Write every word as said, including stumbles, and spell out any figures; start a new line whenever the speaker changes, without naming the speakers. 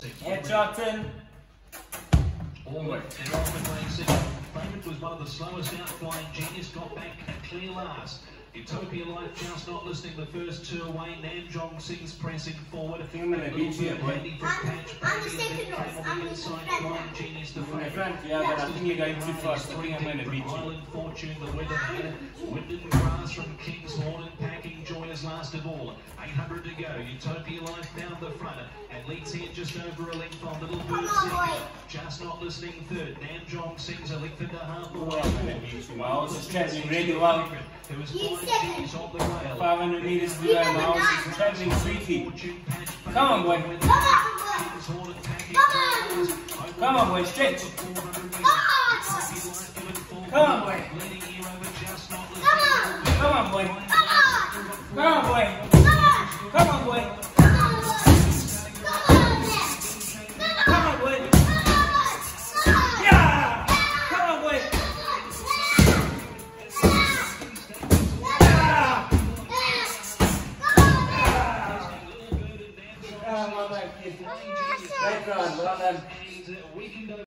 Head Charlton.
Always. They're off and playing second. Favourite was one of the slowest outflying Genius, got back a clear last. Utopia Life just not listening the first two away. Namjong Sings pressing forward.
I think I'm going to beat you, boy.
I'm,
I'm the second horse. I'm the front.
Genius the
In the front, yeah, but I think you're going too fast. I think I'm going to beat you.
Island Fortune, the weather head. Wind and Grass from King's Horn and Packing Joy is last of all. eight hundred to go. Utopia Life down the front. And leads here just over a length on Little Bird second. Just not listening third. Namjong Sings a length and a half the way.
I'm going to beat you, Miles. It's travelling really well.
Who is flying on the rail.
five hundred metres to go, Miles. It's travelling sweetly. Come on, boy.
Come on, boy.
Come on, boy. Stretch.
Come on.
Come on, boy. Come on, boy. Come on, boy. Come on, boy. Come on, boy. Yeah! Come on, boy. Yeah! Oh, well done, kid. Great run, well done.